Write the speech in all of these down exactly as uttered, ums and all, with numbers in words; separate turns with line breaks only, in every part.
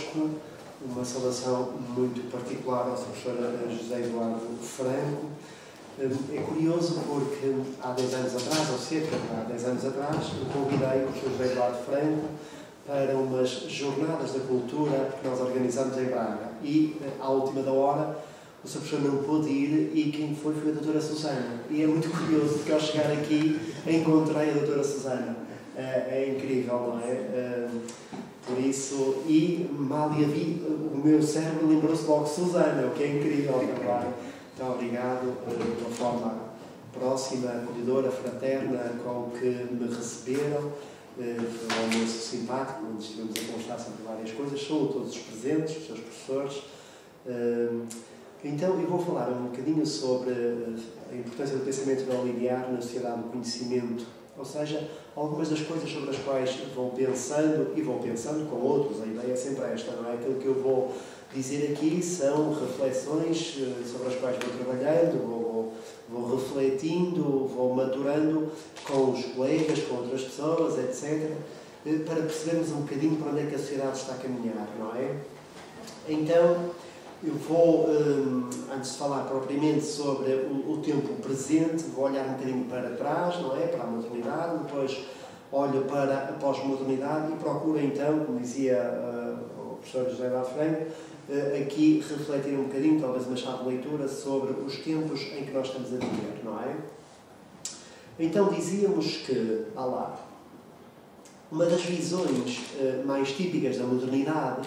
connosco. Uma saudação muito particular ao professor José Eduardo Franco. É curioso porque há dez anos atrás, ou cerca de dez anos atrás, eu convidei o professor José Eduardo Franco para umas jornadas da cultura que nós organizamos em Braga. E, à última da hora, o seu professor não pôde ir e quem foi foi a doutora Susana. E é muito curioso porque ao chegar aqui encontrei a doutora Susana. É incrível, não é? Por isso, e mal e a vi, o meu cérebro lembrou-se logo de Susana, o que é incrível também. Muito obrigado pela forma próxima, acolhedora, fraterna com que me receberam. Foi um almoço simpático, onde estivemos a conversar sobre várias coisas. São todos os presentes, os seus professores. Então, eu vou falar um bocadinho sobre a importância do pensamento não linear na sociedade do conhecimento. Ou seja, algumas das coisas sobre as quais vou pensando e vou pensando com outros. A ideia é sempre esta, não é? Aquilo que eu vou dizer aqui são reflexões sobre as quais vou trabalhando, vou, vou refletindo, vou maturando com os colegas, com outras pessoas, etcétera, para percebermos um bocadinho para onde é que a sociedade está a caminhar, não é? Então, eu vou, antes de falar propriamente sobre o, o tempo presente, vou olhar um bocadinho para trás, não é? Para a modernidade, depois olho para a pós-modernidade e procuro então, como dizia uh, o professor José Eduardo Franco, uh, aqui refletir um bocadinho, talvez uma chave de leitura, sobre os tempos em que nós estamos a viver, não é? Então dizíamos que, ah lá, uma das visões uh, mais típicas da modernidade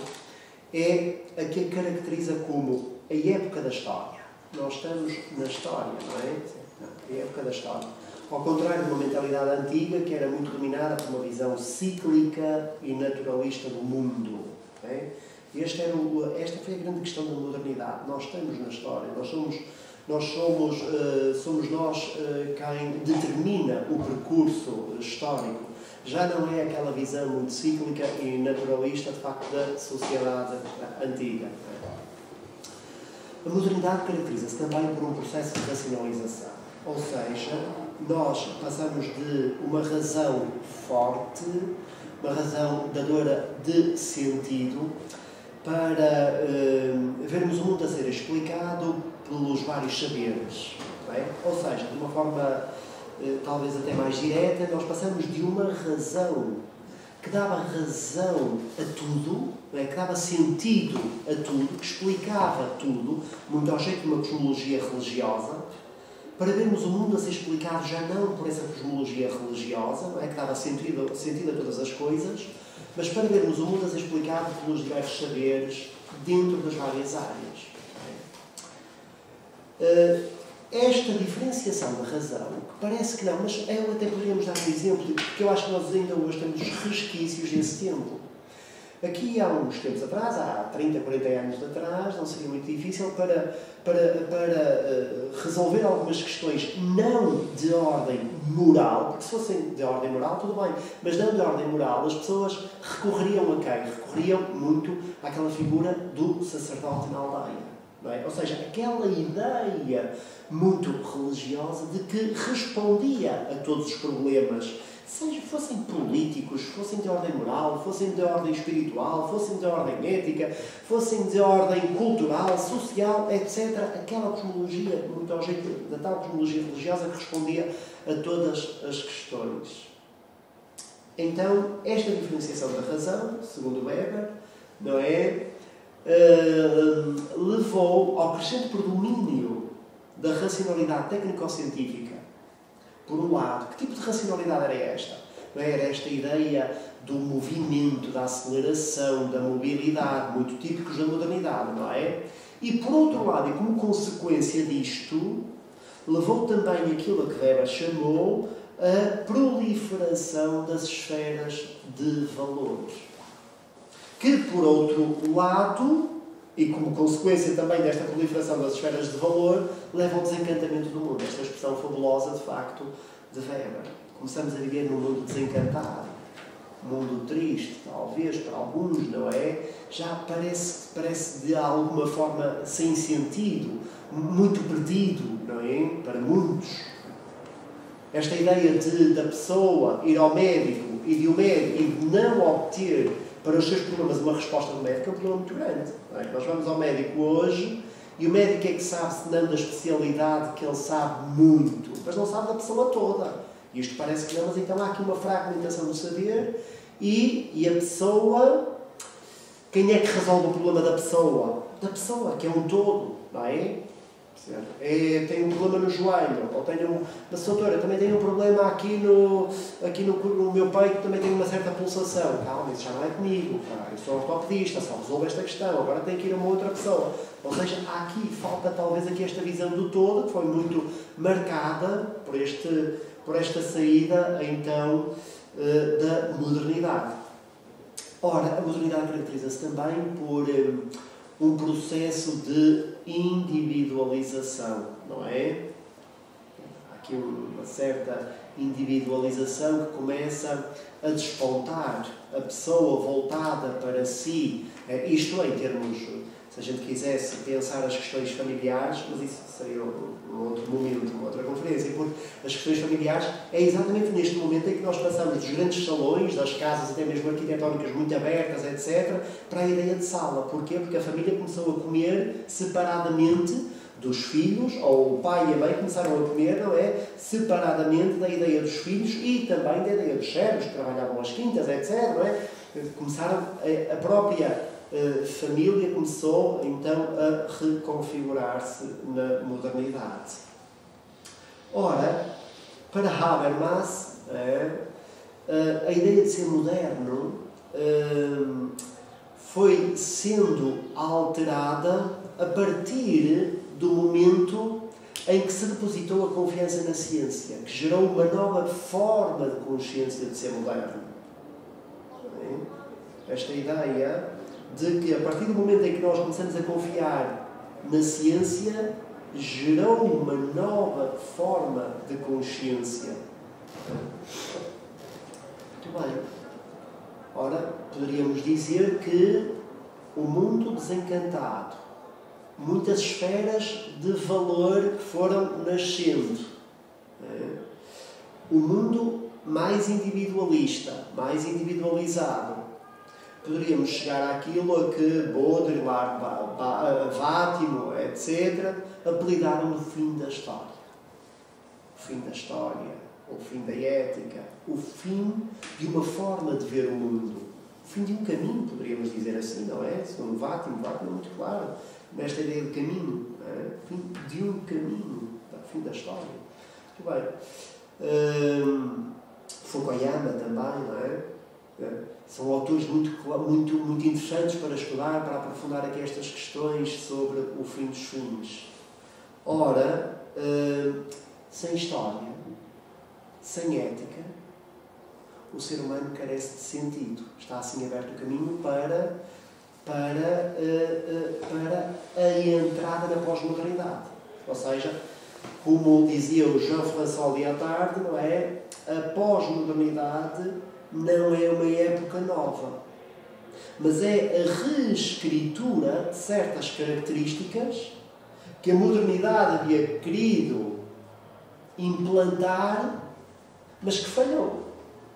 é a que a caracteriza como a época da história. Nós estamos na história, não é? Não, a época da história. Ao contrário de uma mentalidade antiga que era muito dominada por uma visão cíclica e naturalista do mundo. Não é? Este era o, esta foi a grande questão da modernidade. Nós estamos na história. Nós somos, nós somos, uh, somos nós uh, quem determina o percurso histórico. Já não é aquela visão muito cíclica e naturalista, de facto, da sociedade antiga. A modernidade caracteriza-se também por um processo de racionalização. Ou seja, nós passamos de uma razão forte, uma razão dadora de sentido, para uh, vermos o mundo a ser explicado pelos vários saberes. Não é? Ou seja, de uma forma talvez até mais direta, nós passamos de uma razão que dava razão a tudo, não é? Que dava sentido a tudo, que explicava tudo, muito ao jeito de uma cosmologia religiosa, para vermos o mundo a ser explicado já não por essa cosmologia religiosa, não é? Que dava sentido, sentido a todas as coisas, mas para vermos o mundo a ser explicado pelos diversos saberes dentro das várias áreas. Não é? uh, Esta diferenciação da razão, que parece que não, mas eu até poderíamos dar um exemplo, porque eu acho que nós ainda hoje temos resquícios desse tempo. Aqui há uns tempos atrás, há trinta, quarenta anos atrás, não seria muito difícil para, para, para uh, resolver algumas questões não de ordem moral, porque se fossem de ordem moral, tudo bem, mas não de ordem moral, as pessoas recorreriam a quem? Recorreriam muito àquela figura do sacerdote na aldeia. Não é? Ou seja, aquela ideia muito religiosa de que respondia a todos os problemas, seja fossem políticos, fossem de ordem moral, fossem de ordem espiritual, fossem de ordem ética, fossem de ordem cultural, social, etcétera. Aquela cosmologia, muito ao jeito da tal cosmologia religiosa, que respondia a todas as questões. Então, esta diferenciação da razão, segundo Weber, não é? Uh, levou ao crescente predomínio da racionalidade técnico-científica. Por um lado, que tipo de racionalidade era esta? Não era esta ideia do movimento, da aceleração, da mobilidade, muito típicos da modernidade, não é? E por outro lado, e como consequência disto, levou também aquilo a que Weber chamou a proliferação das esferas de valores. Que, por outro lado, e como consequência também desta proliferação das esferas de valor, leva ao desencantamento do mundo. Esta expressão fabulosa, de facto, de Weber. Começamos a viver num mundo desencantado, um mundo triste, talvez, para alguns, não é? Já parece, parece de alguma forma sem sentido, muito perdido, não é? Para muitos. Esta ideia de, da pessoa ir ao médico e de o médico e de não obter para os seus problemas uma resposta do médico é um problema muito grande. Não é? Nós vamos ao médico hoje e o médico é que sabe, se não da especialidade, que ele sabe muito, mas não sabe da pessoa toda. E isto parece que não, mas então há aqui uma fragmentação do saber e, e a pessoa... Quem é que resolve o problema da pessoa? Da pessoa, que é um todo, não é? É, tem um problema no joelho, ou tenho um... Mas, doutora, também tenho um problema aqui no, aqui no, no meu peito, também tenho uma certa pulsação. Calma, isso já não é comigo, cara. Eu sou ortopedista, só resolvo esta questão, agora tenho que ir a uma outra pessoa. Ou seja, há aqui, falta talvez aqui esta visão do todo, que foi muito marcada por, este, por esta saída, então, da modernidade. Ora, a modernidade caracteriza-se também por um, um processo de individualização, não é? Há aqui uma certa individualização que começa a despontar, a pessoa voltada para si, isto em termos, se a gente quisesse pensar as questões familiares, mas isso seria um outro momento, uma outra conferência, porque as questões familiares é exatamente neste momento em que nós passamos dos grandes salões, das casas até mesmo arquitetónicas muito abertas, etcétera, para a ideia de sala. Porquê? Porque a família começou a comer separadamente dos filhos, ou o pai e a mãe começaram a comer, não é? Separadamente da ideia dos filhos e também da ideia dos servos, que trabalhavam às quintas, etcétera, não é? Começaram, a própria a família começou então a reconfigurar-se na modernidade. Ora, para Habermas, a ideia de ser moderno foi sendo alterada a partir do momento em que se depositou a confiança na ciência, que gerou uma nova forma de consciência de ser moderno. Esta ideia de que, a partir do momento em que nós começamos a confiar na ciência, gerou uma nova forma de consciência. Muito bem. Ora, poderíamos dizer que o mundo desencantado, muitas esferas de valor que foram nascendo, o mundo mais individualista, mais individualizado, poderíamos chegar àquilo a que Baudrillard, Vátimo, etcétera, apelidaram o fim da história. O fim da história, o fim da ética, o fim de uma forma de ver o mundo. O fim de um caminho, poderíamos dizer assim, não é? Segundo Vátimo, Vátimo é muito claro nesta ideia de caminho. É? O fim de um caminho, o fim da história. Muito bem. Hum, Fukuyama também, não é? São autores muito, muito, muito interessantes para estudar, para aprofundar aqui estas questões sobre o fim dos fins. Ora, sem história, sem ética, o ser humano carece de sentido. Está assim aberto o caminho para, para, para a entrada na pós-modernidade. Ou seja, como dizia o Jean-François Lyotard, não é? A pós-modernidade não é uma época nova, mas é a reescritura de certas características que a modernidade havia querido implantar, mas que falhou.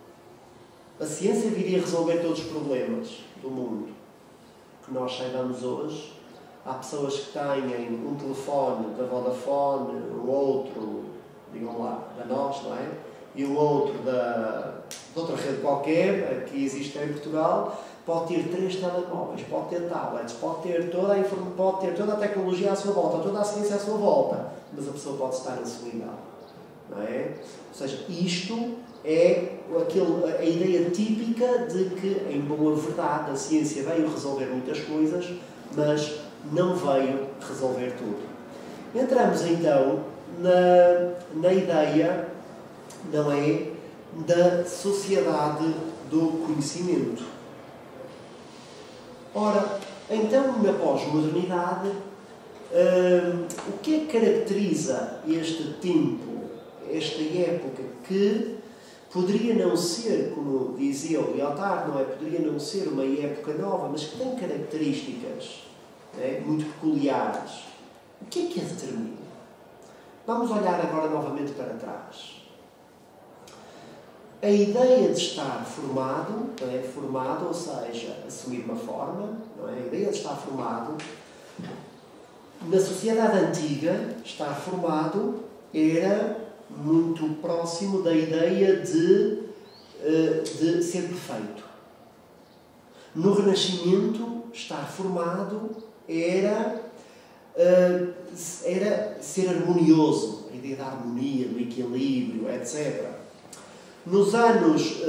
A ciência viria resolver todos os problemas do mundo que nós saibamos hoje. Há pessoas que têm um telefone da Vodafone, um outro, digam lá, da nós, não é? E um outro da, de outra rede qualquer, que existe em Portugal, pode ter três telemóveis, pode ter tablets, pode ter, toda a inform... pode ter toda a tecnologia à sua volta, toda a ciência à sua volta, mas a pessoa pode estar em solidão. Não é? Ou seja, isto é aquele, a ideia típica de que, em boa verdade, a ciência veio resolver muitas coisas, mas não veio resolver tudo. Entramos então na, na ideia, não é, da sociedade do conhecimento. Ora, então, na pós-modernidade, hum, o que é que caracteriza este tempo, esta época, que poderia não ser, como dizia o Lyotard, não é? Poderia não ser uma época nova, mas que tem características, é, muito peculiares. O que é que a determina? Vamos olhar agora novamente para trás. a ideia de estar formado, não é? Formado, ou seja, assumir uma forma, não é? A ideia de estar formado, na sociedade antiga, estar formado era muito próximo da ideia de, de ser perfeito. No Renascimento, estar formado era, era ser harmonioso, a ideia da harmonia, do equilíbrio, etcétera. Nos anos,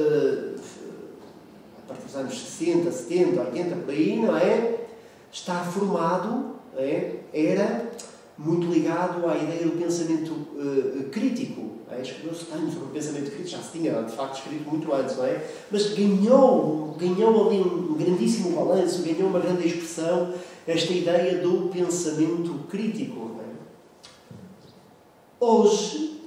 a partir dos anos sessenta, setenta, oitenta, por aí, não é? Estar formado é? Era muito ligado à ideia do pensamento uh, crítico. É? Escreveu-se tanto sobre o pensamento crítico, já se tinha, de facto, escrito muito antes, não é? Mas ganhou, ganhou ali um grandíssimo balanço, ganhou uma grande expressão, esta ideia do pensamento crítico. Não é? Hoje,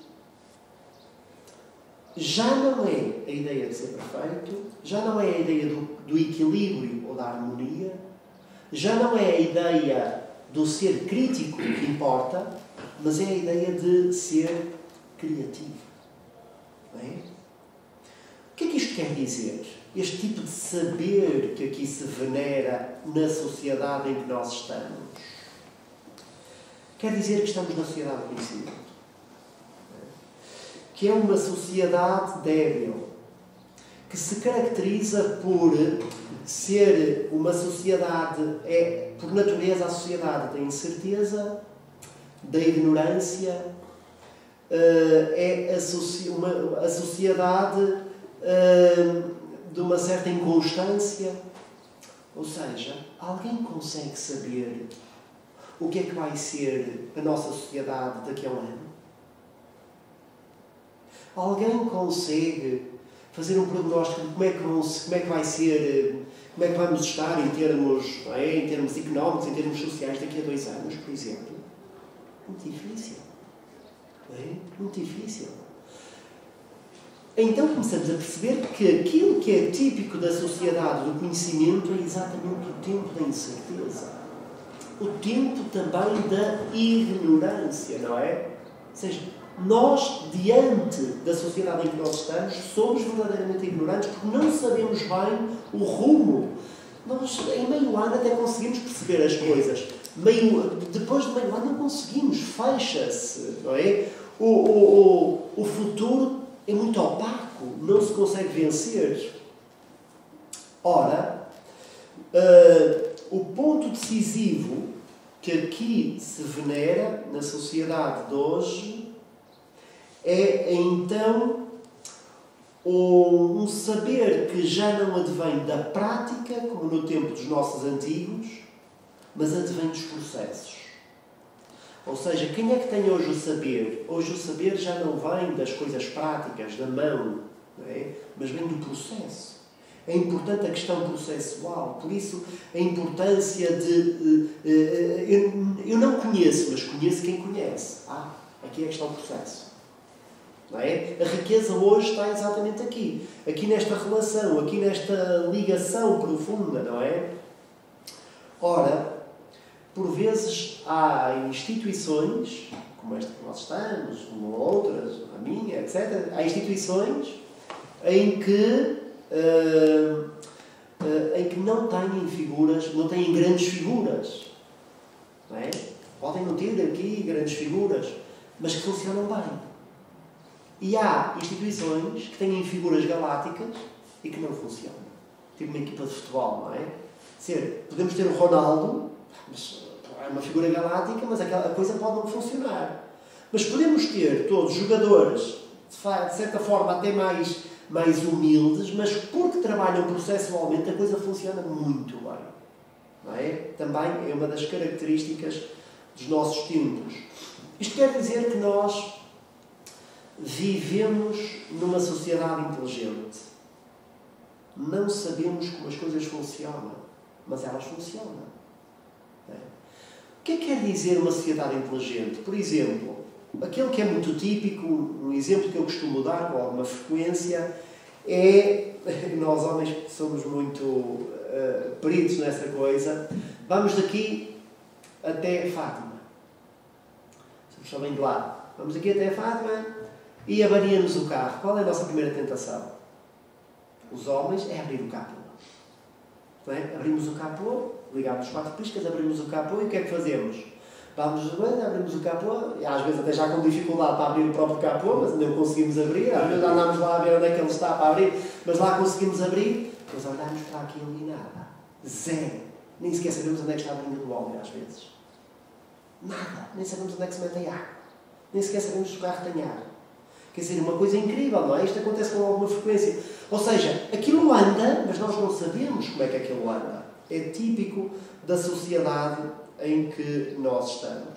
já não é a ideia de ser perfeito, já não é a ideia do, do equilíbrio ou da harmonia, já não é a ideia do ser crítico que importa, mas é a ideia de ser criativo. Não é? O que é que isto quer dizer? Este tipo de saber que aqui se venera na sociedade em que nós estamos. Quer dizer que estamos na sociedade do conhecimento. Que é uma sociedade débil, que se caracteriza por ser uma sociedade, é, por natureza a sociedade da incerteza, da ignorância, é a, uma, a sociedade de uma certa inconstância. Ou seja, alguém consegue saber o que é que vai ser a nossa sociedade daqui a um ano? Alguém consegue fazer um prognóstico de como é que, vão, como é que vai ser, como é que vamos estar em termos, não é? Em termos económicos, em termos sociais daqui a dois anos, por exemplo? Muito difícil. Não é? Muito difícil. Então começamos a perceber que aquilo que é típico da sociedade do conhecimento é exatamente o tempo da incerteza. O tempo também da ignorância, não é? Ou seja, nós, diante da sociedade em que nós estamos, somos verdadeiramente ignorantes porque não sabemos bem o rumo. Nós, em meio ano, até conseguimos perceber as coisas. Meio, depois de meio ano, não conseguimos. Fecha-se, não é? O, o, o, o futuro é muito opaco. Não se consegue vencer. Ora, uh, o ponto decisivo que aqui se venera na sociedade de hoje é, então, um saber que já não advém da prática, como no tempo dos nossos antigos, mas advém dos processos. Ou seja, quem é que tem hoje o saber? Hoje o saber já não vem das coisas práticas, da mão, não é? Mas vem do processo. É importante a questão processual, por isso a importância de... Eu não conheço, mas conheço quem conhece. Ah, aqui é a questão do processo. Não é? A riqueza hoje está exatamente aqui. Aqui nesta relação, aqui nesta ligação profunda, não é? Ora, por vezes há instituições, como esta que nós estamos, como outras, a minha, etcétera. Há instituições em que, uh, uh, em que não têm figuras, não têm grandes figuras. Não é? Podem não ter aqui grandes figuras, mas que funcionam bem. E há instituições que têm figuras galácticas e que não funcionam. Tipo uma equipa de futebol, não é? Ser, podemos ter o Ronaldo, é uma figura galáctica, mas aquela coisa pode não funcionar. Mas podemos ter todos jogadores, de certa forma, até mais, mais humildes, mas porque trabalham processualmente, a coisa funciona muito bem. Não é? Também é uma das características dos nossos tempos. Isto quer dizer que nós vivemos numa sociedade inteligente. Não sabemos como as coisas funcionam, mas elas funcionam. É? O que é que quer dizer uma sociedade inteligente? Por exemplo, aquele que é muito típico, um exemplo que eu costumo dar com alguma frequência, é, nós homens somos muito uh, peritos nessa coisa, vamos daqui até Fátima. Somos só bem de lá. Vamos aqui até Fátima. e avaria-nos o carro. Qual é a nossa primeira tentação? Os homens é abrir o capô. Não é? Abrimos o capô, ligamos os quatro piscas, abrimos o capô e o que é que fazemos? Vamos de banho, abrimos o capô, e às vezes até já com dificuldade para abrir o próprio capô, mas ainda o conseguimos abrir, às vezes andamos lá a ver onde é que ele está para abrir, mas lá conseguimos abrir, mas olhamos para aquilo e nada. Zero. Nem sequer sabemos onde é que está a brinca do óleo, às vezes. Nada. Nem sabemos onde é que se mete a água. Nem sequer sabemos se o carro tem água. Quer dizer, uma coisa incrível, não é? Isto acontece com alguma frequência. Ou seja, aquilo anda, mas nós não sabemos como é que aquilo anda. É típico da sociedade em que nós estamos.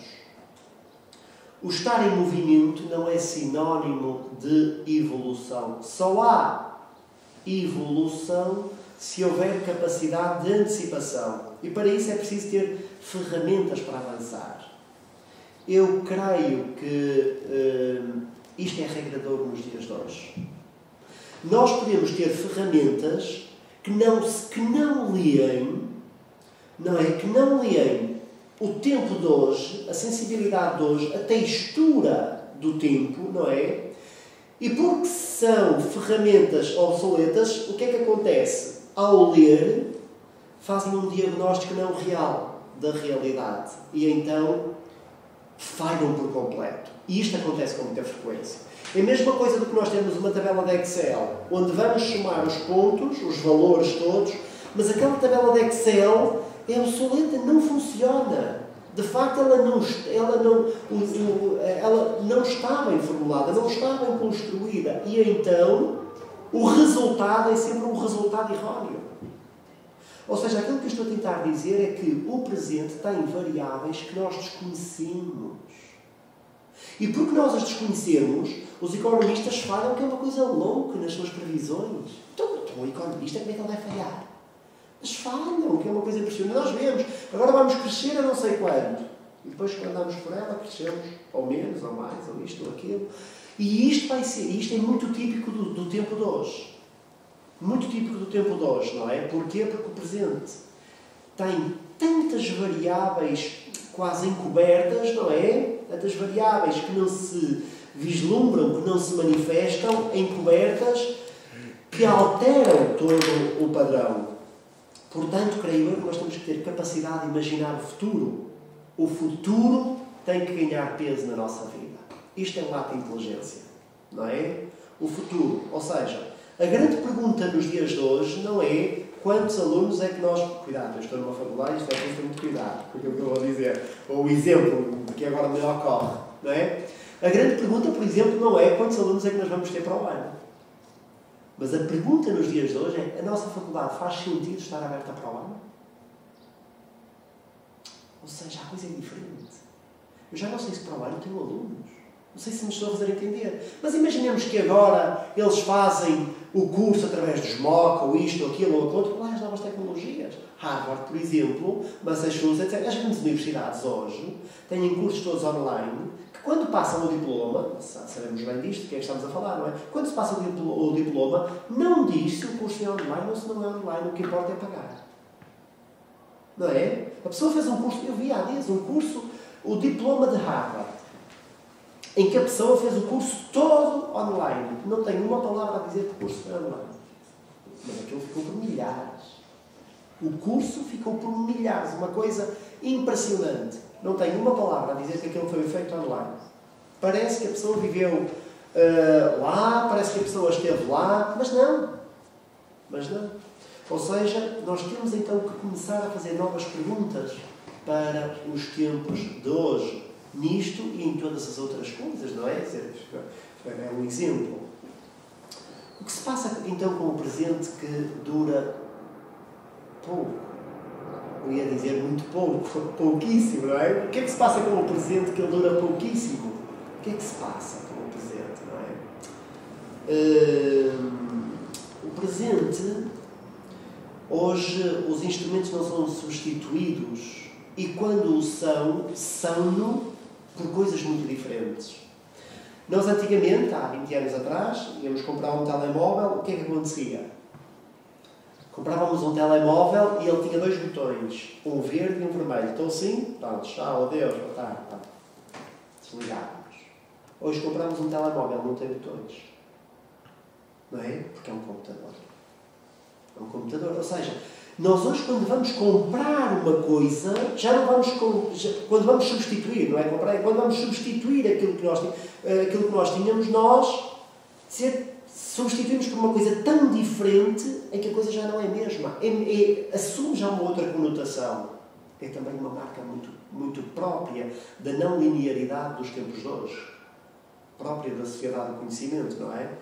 O estar em movimento não é sinónimo de evolução. Só há evolução se houver capacidade de antecipação. E para isso é preciso ter ferramentas para avançar. Eu creio que hum, isto é regra de ouro nos dias de hoje. Nós podemos ter ferramentas que não, que não liem, não é? Que não liem o tempo de hoje, a sensibilidade de hoje, a textura do tempo, não é? E porque são ferramentas obsoletas, o que é que acontece? Ao ler, fazem um diagnóstico não real da realidade. E então falham por completo. E isto acontece com muita frequência. É a mesma coisa do que nós temos uma tabela de Excel, onde vamos somar os pontos, os valores todos, mas aquela tabela de Excel é obsoleta, não funciona. De facto, ela não, ela não, o, o, ela não está bem formulada, não está bem construída. E então, o resultado é sempre um resultado erróneo. Ou seja, aquilo que eu estou a tentar dizer é que o presente tem variáveis que nós desconhecemos. E porque nós as desconhecemos, os economistas falam que é uma coisa louca nas suas previsões. Então, então o economista, como é que ele vai falhar? Mas falham, que é uma coisa impressionante. Nós vemos, agora vamos crescer a não sei quanto. E depois, quando andamos por ela, crescemos ou menos, ou mais, ou isto ou aquilo. E isto vai ser, isto é muito típico do, do tempo de hoje. Muito típico do tempo de hoje, não é? Porquê? Porque o presente tem tantas variáveis quase encobertas, não é? Tantas variáveis que não se vislumbram, que não se manifestam, encobertas, que alteram todo o padrão. Portanto, creio eu que nós temos que ter capacidade de imaginar o futuro. O futuro tem que ganhar peso na nossa vida. Isto é um ato de inteligência, não é? O futuro. Ou seja, a grande pergunta nos dias de hoje não é quantos alunos é que nós... Cuidado, eu estou numa faculdade, isto é preciso ter muito cuidado com aquilo que eu vou dizer. Ou o exemplo que agora me ocorre, não é? A grande pergunta, por exemplo, não é quantos alunos é que nós vamos ter para o ano. Mas a pergunta nos dias de hoje é: a nossa faculdade faz sentido estar aberta para o ano? Ou seja, a coisa é diferente. Eu já não sei se para o ano tenho alunos. Não sei se me estou a fazer entender. Mas imaginemos que agora eles fazem o curso através dos M O C, ou isto, ou aquilo, ou aquilo, lá as novas tecnologias. Harvard, por exemplo, Massachusetts, as grandes universidades hoje têm cursos todos online, que quando passam o diploma, sabemos bem disto, que é que estamos a falar, não é? Quando se passa o diploma, não diz se o curso é online ou se não é online, o que importa é pagar. Não é? A pessoa fez um curso, eu vi há dias um curso, o diploma de Harvard, em que a pessoa fez o curso todo online. Não tem uma palavra a dizer que o curso foi online. Mas aquilo ficou por milhares. O curso ficou por milhares. Uma coisa impressionante. Não tem uma palavra a dizer que aquilo foi feito online. Parece que a pessoa viveu uh, lá, parece que a pessoa esteve lá, mas não. Mas não. Ou seja, nós temos então que começar a fazer novas perguntas para os tempos de hoje. Nisto e em todas as outras coisas, não é? É um exemplo. O que se passa então com o presente que dura pouco? Eu ia dizer muito pouco, pouquíssimo, não é? O que é que se passa com o presente que ele dura pouquíssimo? O que é que se passa com o presente, não é? Hum, o presente, hoje os instrumentos não são substituídos e quando o são, são-no por coisas muito diferentes. Nós antigamente, há vinte anos atrás, íamos comprar um telemóvel, o que é que acontecia? Comprávamos um telemóvel e ele tinha dois botões, um verde e um vermelho. Então assim, pronto, tchau, adeus, boa tarde, tá. Desligávamos. Hoje compramos um telemóvel, não tem botões. Não é? Porque é um computador. É um computador. Ou seja, nós hoje quando vamos comprar uma coisa, já não vamos... Com, já, quando vamos substituir, não é comprar, é quando vamos substituir aquilo que nós, aquilo que nós tínhamos, nós se, substituímos por uma coisa tão diferente em que a coisa já não é a mesma. É, é, assume já uma outra conotação. É também uma marca muito, muito própria da não linearidade dos tempos de hoje. Própria da sociedade do conhecimento, não é?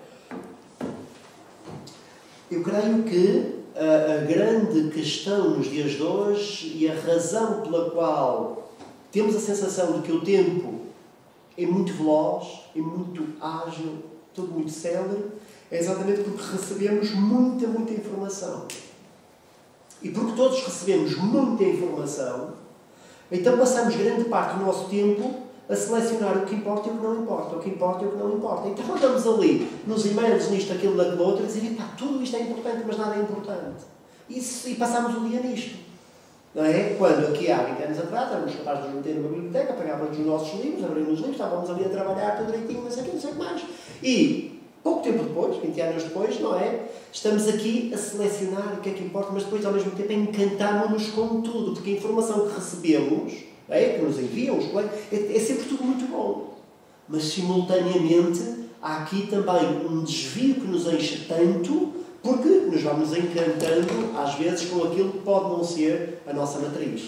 Eu creio que a, a grande questão nos dias de hoje e a razão pela qual temos a sensação de que o tempo é muito veloz, é muito ágil, tudo muito célere, é exatamente porque recebemos muita, muita informação. E porque todos recebemos muita informação, então passamos grande parte do nosso tempo a selecionar o que importa e o que não importa, o que importa e o que não importa. Então andamos ali, nos e-mails, nisto, aquilo, daquilo, outro, a dizer, pá, tudo isto é importante, mas nada é importante. Isso, e passamos o dia nisto. Não é? Quando aqui há vinte anos atrás, éramos capazes de nos meter numa biblioteca, pegávamos os nossos livros, abrimos os livros, estávamos ali a trabalhar tudo direitinho, não sei o que, não sei o que mais. E pouco tempo depois, vinte anos depois, não é? Estamos aqui a selecionar o que é que importa, mas depois, ao mesmo tempo, encantámos-nos com tudo, porque a informação que recebemos, é, que nos enviam os colegas, é, é sempre tudo muito bom. Mas, simultaneamente, há aqui também um desvio que nos enche tanto, porque nos vamos encantando, às vezes, com aquilo que pode não ser a nossa matriz.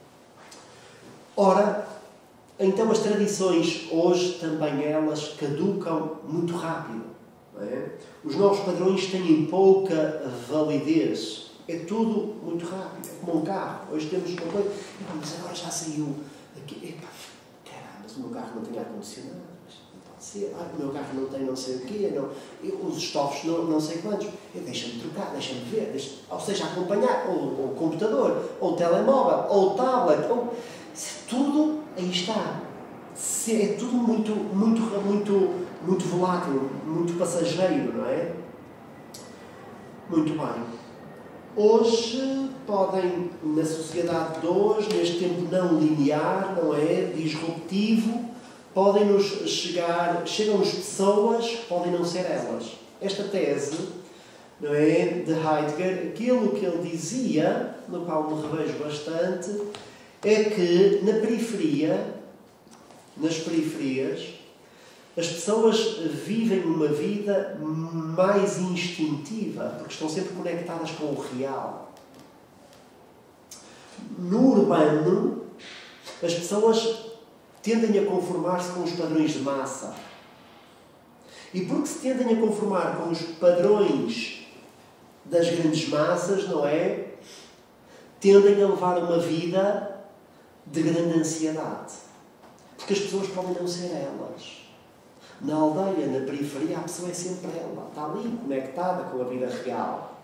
Ora, então as tradições, hoje, também elas caducam muito rápido. Não é? Os novos padrões têm pouca validez. É tudo muito rápido. É como um carro. Hoje temos uma coisa... Mas agora já saiu... Aqui. Epa, caramba, mas o meu carro não tem ar-condicionado. Não pode ser. Ah, o meu carro não tem não sei o quê. Não. Eu, os estofos não, não sei quantos. Deixa-me trocar, deixa-me ver. Deixa, ou seja, acompanhar. Ou, ou o computador, ou o telemóvel, ou o tablet. Ou, tudo aí está. É tudo muito, muito, muito, muito volátil, muito passageiro, não é? Muito bem. Hoje podem, na sociedade de hoje, neste tempo não linear, não é? Disruptivo, podem-nos chegar, chegam-nos pessoas que podem não ser elas. Esta tese, não é? De Heidegger, aquilo que ele dizia, no qual me revejo bastante, é que na periferia, nas periferias, as pessoas vivem uma vida mais instintiva, porque estão sempre conectadas com o real. No urbano, as pessoas tendem a conformar-se com os padrões de massa. E porque se tendem a conformar com os padrões das grandes massas, não é? Tendem a levar uma vida de grande ansiedade. Porque as pessoas podem não ser elas. Na aldeia, na periferia, a pessoa é sempre ela. Está ali, conectada com a vida real.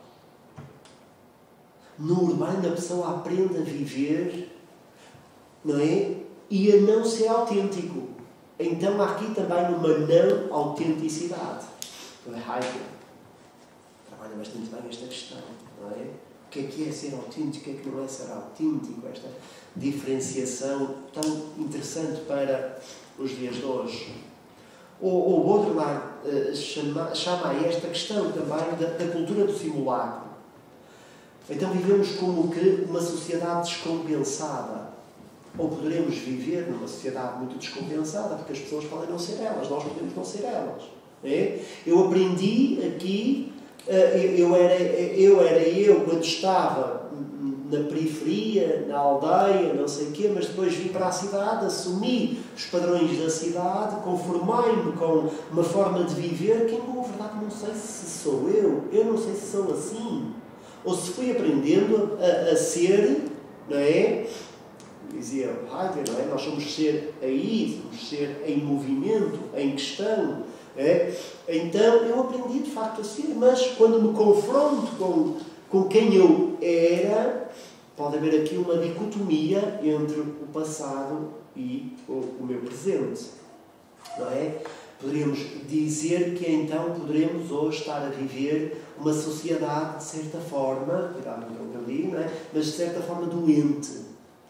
No urbano, a pessoa aprende a viver, não é? E a não ser autêntico. Então, há aqui também uma não autenticidade. Não é? Heidegger trabalha bastante bem esta questão, não é? O que é que é ser autêntico, o que é que não é ser autêntico? Esta diferenciação tão interessante para os dias de hoje. O, o Baudrillard uh, chama, chama a esta questão também da, da cultura do simulacro. Então vivemos como que uma sociedade descompensada. Ou poderemos viver numa sociedade muito descompensada, porque as pessoas podem não ser elas, nós podemos não ser elas. É? Eu aprendi aqui, uh, eu, era, eu era eu quando estava na periferia, na aldeia, não sei o quê, mas depois vim para a cidade, assumi os padrões da cidade, conformei-me com uma forma de viver que, na verdade, não sei se sou eu, eu não sei se sou assim, ou se fui aprendendo a, a ser, não é? Dizia Heidegger, não é? Nós somos ser aí, somos ser em movimento, em questão, é? Então eu aprendi de facto a ser, mas quando me confronto com com quem eu era, pode haver aqui uma dicotomia entre o passado e o, o meu presente. Não é? Poderíamos dizer que então poderemos hoje estar a viver uma sociedade, de certa forma, cuidado com o que eu digo, não é? Mas de certa forma doente.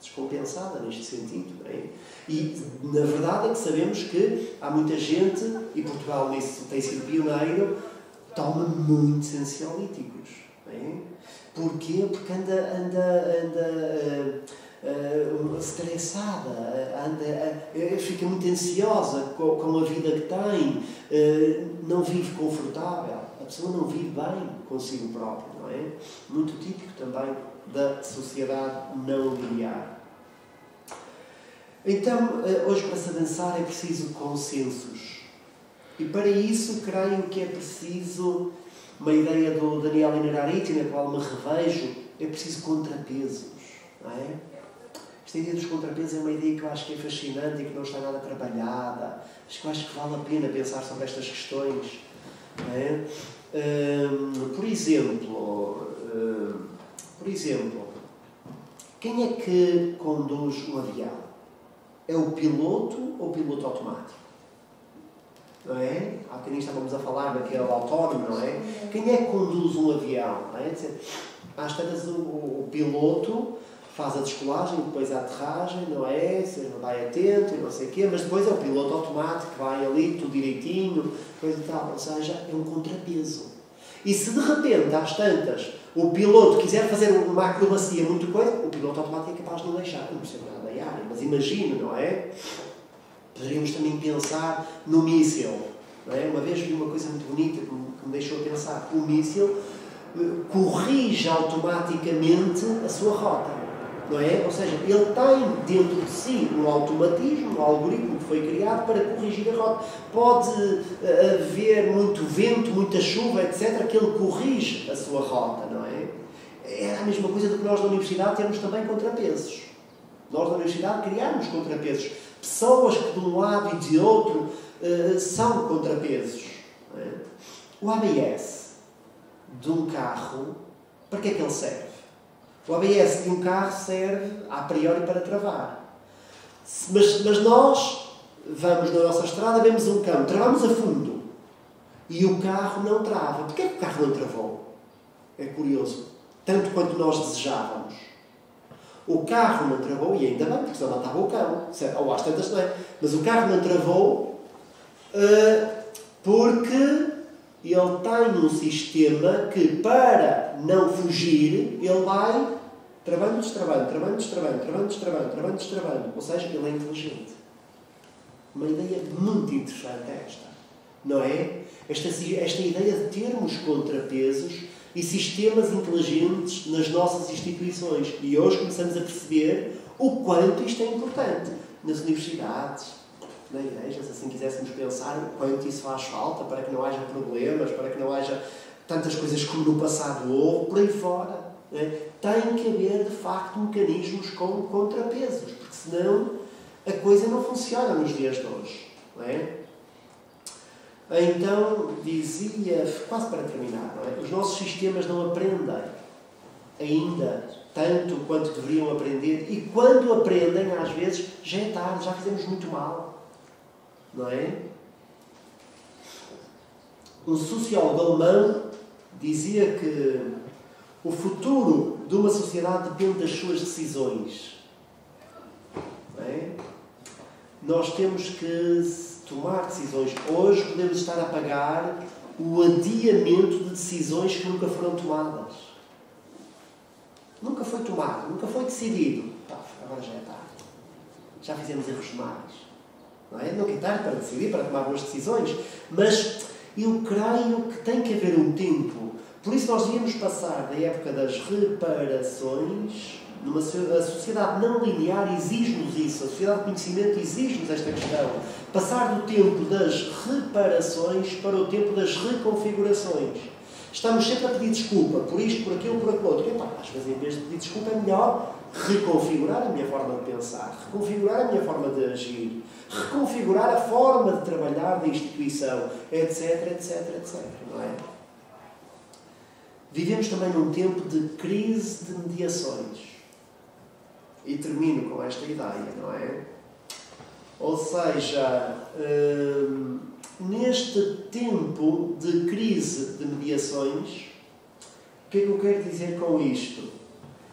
descompensada neste sentido. Não é? E, na verdade, é que sabemos que há muita gente, e Portugal nisso tem sido pioneiro, toma muitos ansiolíticos. Não é? Porquê? Porque anda, anda, anda uh, uh, estressada, anda, uh, fica muito ansiosa com, com a vida que tem, uh, não vive confortável, a pessoa não vive bem consigo própria, não é? Muito típico também da sociedade não linear. Então, hoje para se avançar é preciso consensos. E para isso, creio que é preciso uma ideia do Daniel Innerarity, na qual me revejo, é preciso contrapesos. Não é? Esta ideia dos contrapesos é uma ideia que eu acho que é fascinante e que não está nada trabalhada. Acho que eu acho que vale a pena pensar sobre estas questões. Não é? Hum, por exemplo, hum, por exemplo, quem é que conduz um avião? É o piloto ou o piloto automático? Não é? Há bocadinho estávamos a falar daquele autónomo, não é? Quem é que conduz um avião? Não é? Às tantas, o, o piloto faz a descolagem, depois a aterragem, não é? Você vai atento e não sei o quê, mas depois é o piloto automático que vai ali, tudo direitinho, coisa e tal. Ou seja, é um contrapeso. E se de repente, às tantas, o piloto quiser fazer uma acrobacia muito coisa, o piloto automático é capaz de não deixar. Não percebo nada da área, mas imagino, não é? Poderíamos também pensar no míssil. Não é? Uma vez vi uma coisa muito bonita que me, que me deixou a pensar. O míssil corrige automaticamente a sua rota. Não é? Ou seja, ele tem dentro de si um automatismo, um algoritmo que foi criado para corrigir a rota. Pode haver muito vento, muita chuva, etcétera, que ele corrige a sua rota, não é? É a mesma coisa do que nós na universidade temos também contrapesos. Nós na universidade criamos contrapesos. Pessoas que de um lado e de outro uh, são contrapesos. Não é? O A B S de um carro, para que é que ele serve? O A B S de um carro serve, a priori, para travar. Mas, mas nós vamos na nossa estrada, vemos um cão, travamos a fundo. E o carro não trava. Porquê que o carro não travou? É curioso. Tanto quanto nós desejávamos. O carro não travou, e ainda bem, porque senão matava o cão. Ou às tantas não é. Mas o carro não travou uh, porque ele tem um sistema que, para não fugir, ele vai travando, destravando, travando, destravando, travando, destravando, travando, destravando. Ou seja, ele é inteligente. Uma ideia muito interessante esta. Não é? Esta, esta ideia de termos contrapesos e sistemas inteligentes nas nossas instituições. E hoje começamos a perceber o quanto isto é importante. Nas universidades, na igreja, se assim quiséssemos pensar, o quanto isso faz falta para que não haja problemas, para que não haja tantas coisas como no passado houve, por aí fora. Não é? Tem que haver, de facto, mecanismos com contrapesos, porque senão a coisa não funciona nos dias de hoje. Não é? Então, dizia, quase para terminar, não é? Os nossos sistemas não aprendem ainda tanto quanto deveriam aprender, e quando aprendem, às vezes, já é tarde, já fizemos muito mal. Não é? Um sociólogo alemão dizia que o futuro de uma sociedade depende das suas decisões. Não é? Nós temos que tomar decisões. Hoje podemos estar a pagar o adiamento de decisões que nunca foram tomadas. Nunca foi tomado, nunca foi decidido. Pá, agora já é tarde. Já fizemos erros demais. Não é? Nunca é tarde para decidir, para tomar boas decisões. Mas eu creio que tem que haver um tempo. Por isso nós devíamos passar da época das reparações. Numa, a sociedade não linear exige-nos isso. A sociedade de conhecimento exige-nos esta questão. Passar do tempo das reparações para o tempo das reconfigurações. Estamos sempre a pedir desculpa por isto, por aquilo, por aquilo outro. Epá, às vezes, em vez de pedir desculpa, é melhor reconfigurar a minha forma de pensar, reconfigurar a minha forma de agir, reconfigurar a forma de trabalhar da instituição, etc, etc, etcétera. Não é? Vivemos também num tempo de crise de mediações. E termino com esta ideia, não é? Ou seja, hum, neste tempo de crise de mediações, o que é que eu quero dizer com isto?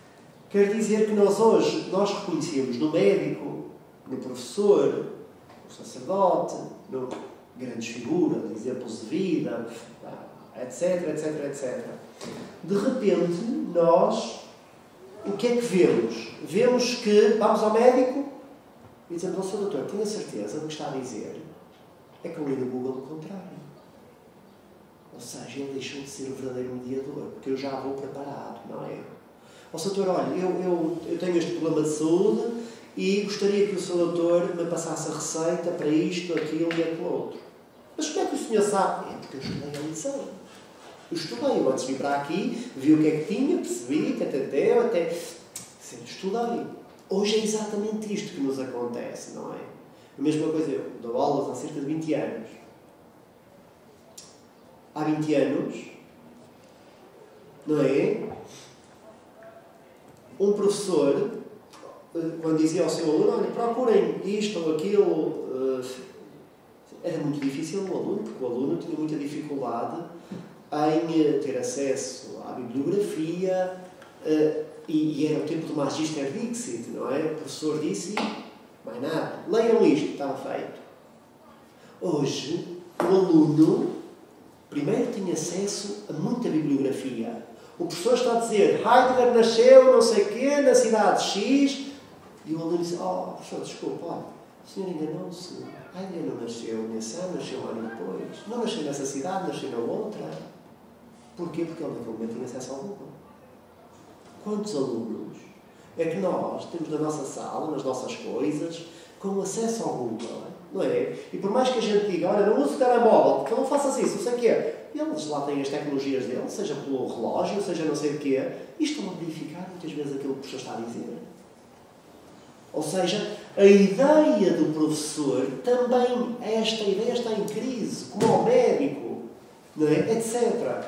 Quer dizer que nós hoje, nós reconhecemos no médico, no professor, no sacerdote, no grandes figuras, exemplos de vida, etc, etc, etcétera. De repente, nós, o que é que vemos? Vemos que vamos ao médico e dizemos, não, senhor doutor, tenho a certeza do que está a dizer. É que eu li no Google o contrário. Ou seja, ele deixou de ser o verdadeiro mediador, porque eu já vou preparado, não é? Ó, senhor doutor, olha, eu, eu, eu tenho este problema de saúde e gostaria que o senhor doutor me passasse a receita para isto, aquilo e aquilo outro. Mas como é que o senhor sabe? É porque eu estudei a lição. Eu estudei, eu antes de vir para aqui, vi o que é que tinha, percebi, que até deu, até... Sempre estudei. Hoje é exatamente isto que nos acontece, não é? A mesma coisa, eu dou aulas há cerca de vinte anos. Há vinte anos, não é? Um professor, quando dizia ao seu aluno, olha, procurem isto ou aquilo, era muito difícil o aluno, porque o aluno tinha muita dificuldade em ter acesso à bibliografia, e era o tempo do Magister Dixit, não é? O professor disse, mais nada, leiam isto, estava feito. Hoje, o aluno, primeiro, tinha acesso a muita bibliografia. O professor está a dizer, Heidegger nasceu, não sei o quê, na cidade X, e o aluno diz, oh, professor, desculpa, olha, o senhor enganou-se. Heidegger não nasceu nesse ano, nasceu um ano depois. Não nasceu nessa cidade, nasceu na outra. Porquê? Porque ele naquele momento tinha acesso ao Google. Quantos alunos é que nós temos na nossa sala, nas nossas coisas, com acesso ao Google, não é? E por mais que a gente diga, olha, não uso o telemóvel, porque não faças isso, não sei o quê. Eles lá têm as tecnologias deles, seja pelo relógio, seja não sei o quê, e estão a verificar muitas vezes aquilo que o professor está a dizer. Ou seja, a ideia do professor também, esta ideia está em crise, como ao médico, não é? etcétera.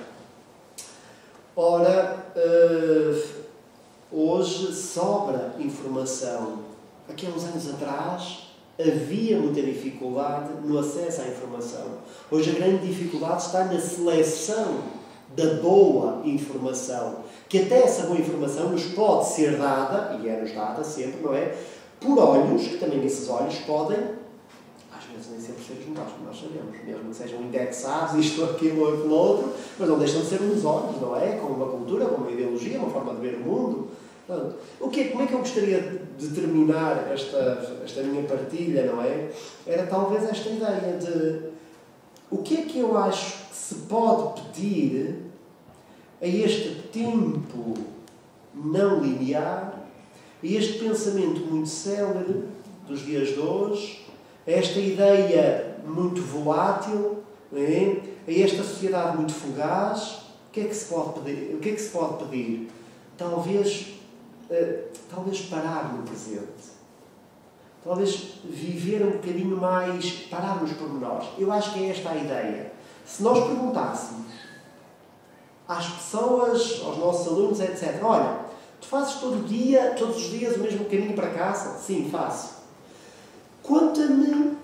Ora, uh, hoje sobra informação. Aqui há uns anos atrás havia muita dificuldade no acesso à informação. Hoje a grande dificuldade está na seleção da boa informação. Que até essa boa informação nos pode ser dada, e é-nos dada sempre, não é? Por olhos, que também esses olhos podem, às vezes nem sempre ser os melhores, como nós sabemos, mesmo que sejam indexados, isto, aquilo ou aquilo outro, mas não deixam de ser uns olhos, não é? Com uma cultura, com uma ideologia, uma forma de ver o mundo. Portanto, o que, como é que eu gostaria de terminar esta, esta minha partilha, não é? Era talvez esta ideia de o que é que eu acho que se pode pedir a este tempo não linear, a este pensamento muito célere dos dias de hoje, a esta ideia muito volátil, não é? A esta sociedade muito fugaz. O que é que se pode pedir? O que é que se pode pedir? Talvez Uh, talvez parar no presente. Talvez viver um bocadinho mais, parar nos pormenores. Eu acho que é esta a ideia. Se nós perguntássemos às pessoas, aos nossos alunos, etcétera, olha, tu fazes todo dia, todos os dias o mesmo caminho para casa? Sim, faço. Conta-me,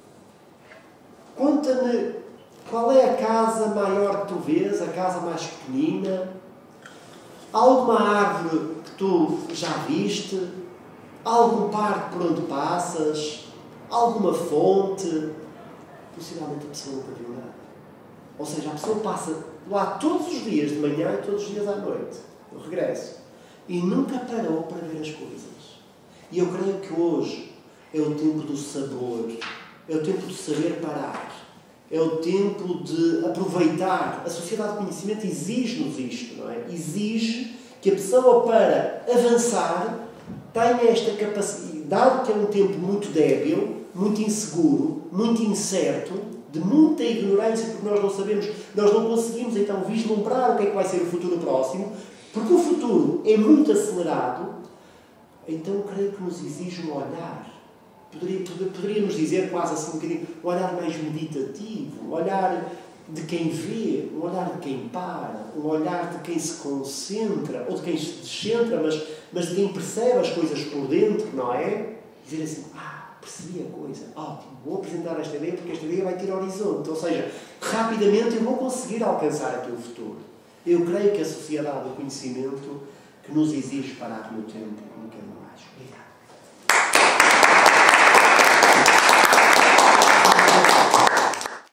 conta-me qual é a casa maior que tu vês, a casa mais pequenina? Há alguma árvore que tu já viste? Há algum parque por onde passas? Há alguma fonte? Possivelmente a pessoa nunca viu nada. Ou seja, a pessoa passa lá todos os dias de manhã e todos os dias à noite. Eu regresso. E nunca parou para ver as coisas. E eu creio que hoje é o tempo do sabor. É o tempo de saber parar. É o tempo de aproveitar. A sociedade de conhecimento exige-nos isto, não é? Exige que a pessoa, para avançar, tenha esta capacidade, dado que é um tempo muito débil, muito inseguro, muito incerto, de muita ignorância, porque nós não sabemos, nós não conseguimos então vislumbrar o que é que vai ser o futuro próximo, porque o futuro é muito acelerado, então creio que nos exige um olhar. Poderia, poderíamos dizer quase assim um bocadinho, um olhar mais meditativo, um olhar de quem vê, um olhar de quem para, um olhar de quem se concentra, ou de quem se descentra, mas, mas de quem percebe as coisas por dentro, não é? Dizer assim, ah, percebi a coisa, ótimo, vou apresentar esta ideia porque esta ideia vai ter horizonte, ou seja, rapidamente eu vou conseguir alcançar aquele futuro. Eu creio que a sociedade do conhecimento que nos exige parar no tempo um bocadinho mais. Obrigado.